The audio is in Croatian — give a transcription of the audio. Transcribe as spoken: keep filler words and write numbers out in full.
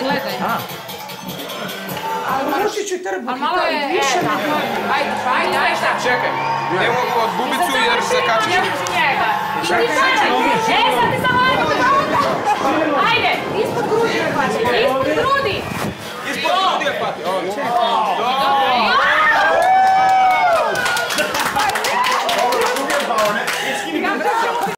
gledaj. Ali Ručiću i trbuh. A malo je, e, tako. Ajde, ajde, ajde. Čekaj, ne mogu od bubicu jer se kačiš. Njega. I ti sad, e, sad ti samo ajmo da